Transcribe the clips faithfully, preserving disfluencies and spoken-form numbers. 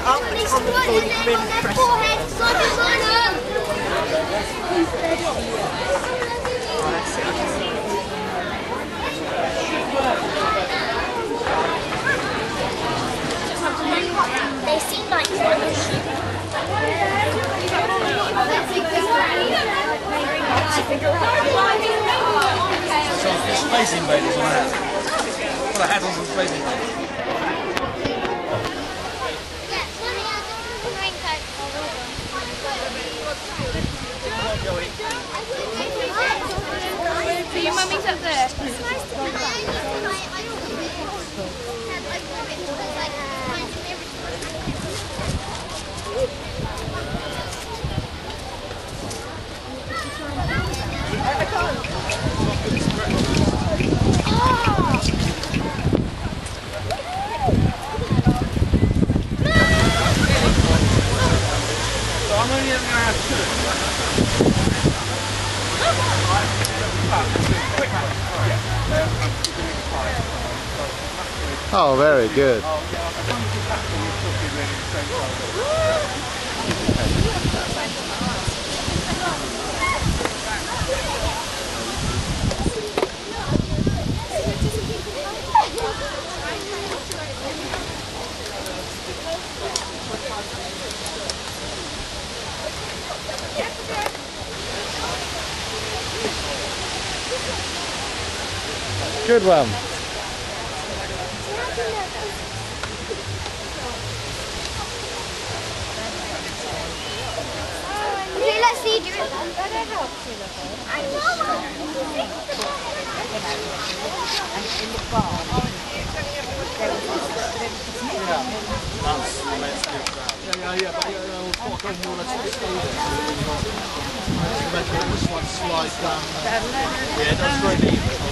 They seem like So Space Invaders on that. Well, I had on some Space Invaders. So your mummy's up there. I'm only ever going to have two. Oh, very good. Good one. Okay, let's see. Do it. I know. In the bar. Yeah, yeah, but yeah, we'll talk on more. Let's stay there. This one slides down. Yeah, that's great.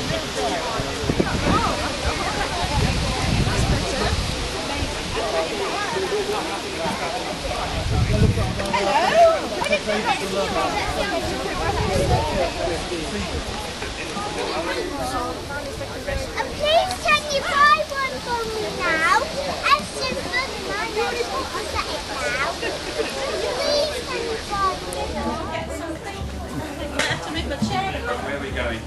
And please, can you buy one for me now? And some fun money. I'll set it now. Please, can you buy one? Where are we going?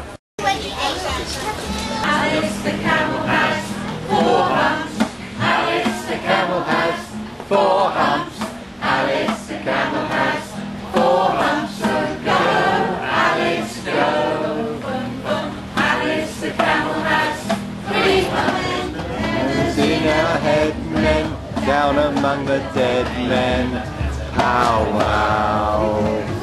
Alice the camel has four humps. Alice the camel has four humps. Alice the camel has four humps. So go, Alice, go. Alice the camel has three humps. Sing our head men down among the dead men. Pow wow.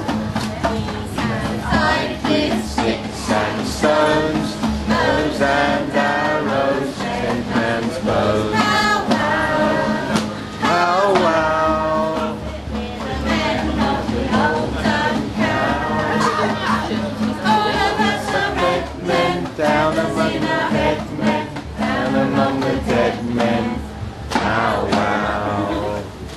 Sticks and stones, bows and arrows, ten man's bows. Pow wow. Pow wow. The men of the old town cow. All of us are red Men down among the dead men, down among the dead men. Pow wow.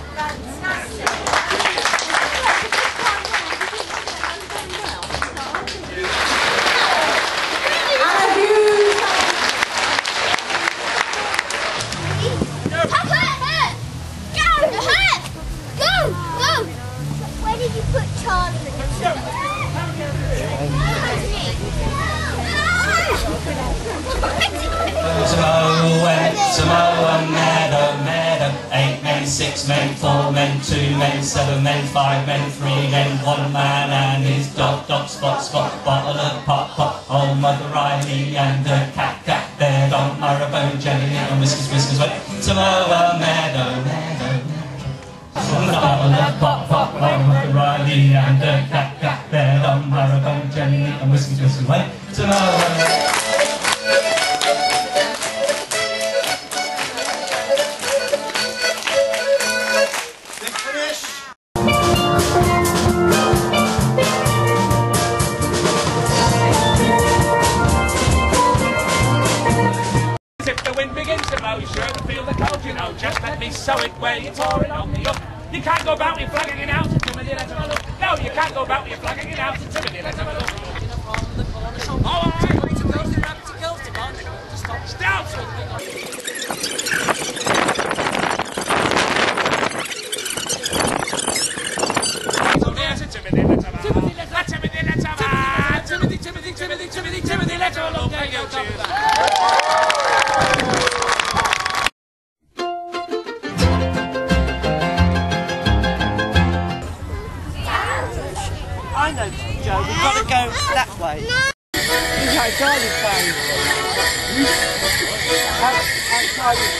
Where did you put Charlie? Samoa, Samoa, meadow, meadow. Eight men, six men, four men, two men, seven men, five men, three men, one man and his dog, dog, spot, spot, bottle of pop, pop. Old Mother Riley and the cat, cat, bear, dog, marrowbone, jelly, and whiskers, whiskers, wait. Samoa, meadow, meadow. Bottle of pop, pop, old Mother Riley and the cat, cat, bear, dog, marrowbone, jelly, and whiskers, whiskers, wait. Samoa. Just let me sew it where you're touring on the up. You can't go about me flagging it out until my let's have a look. No, you can't go about me flagging it out until my let's have a look. All right. Stop. I know, Joe. We've got to go that way. Outside his phone. Outside his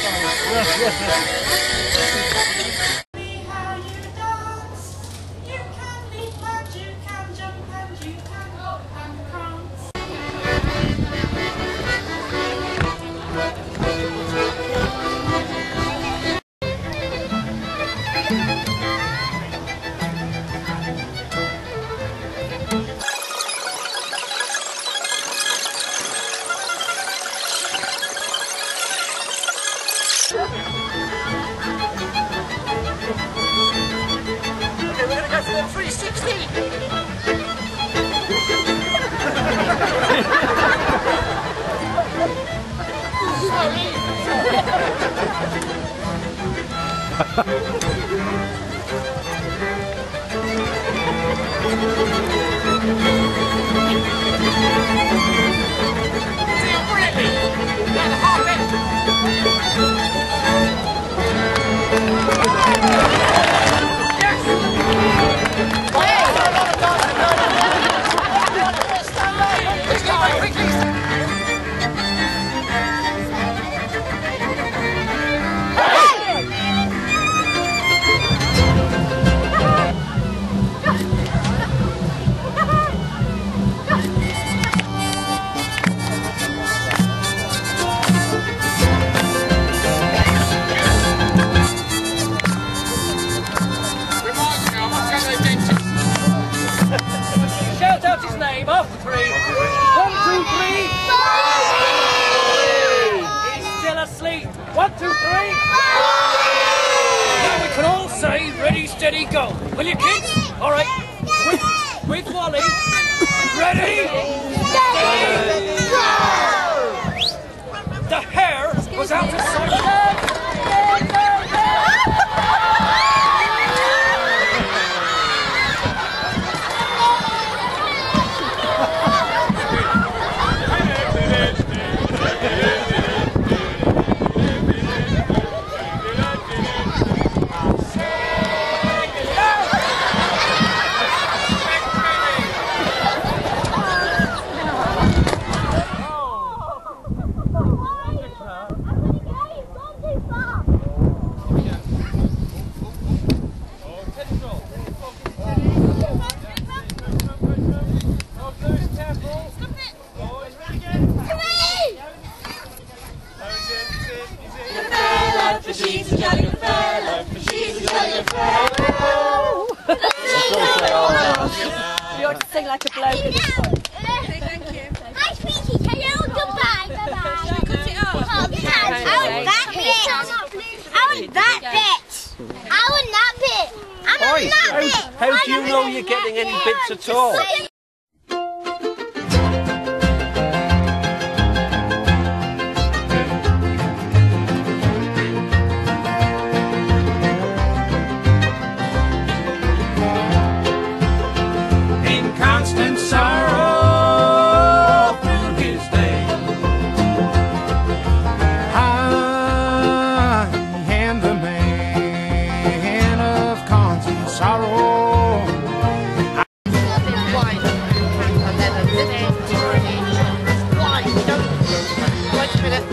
Okay, we're going to go for the three sixty. Shout out his name after three. One, two, three. He's still asleep. One, two, three. Now we can all say ready, steady, go. Will you, kids? All right. With, with Wally. Ready, steady, go. The hare was out of sight. She's a jolly good fellow. She's a jolly good fellow. You ought to sing like a bloke. Thank you. Hi, sweetie. Hello. Goodbye. Bye-bye. Should we cut it off? Oh, yes. I want that bit. I want that bit. I want that bit. I want that bit. How do you know you're getting any bits at all? Constant sorrow filled his day. I am the man of constant sorrow. Wine and then a little wine. You don't. Wait a minute.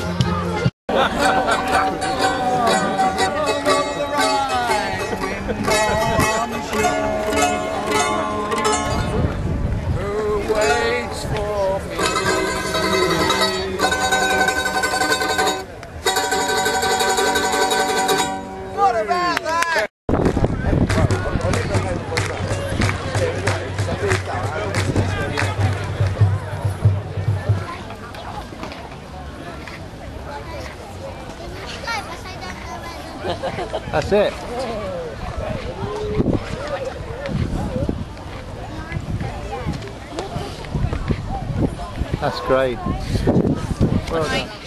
That's it. That's great. Well done.